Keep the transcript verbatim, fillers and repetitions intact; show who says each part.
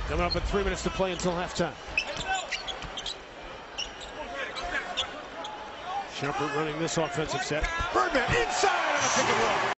Speaker 1: Coming up at three minutes to play until halftime. Shumpert running this offensive set. Birdman inside on a pick and roll.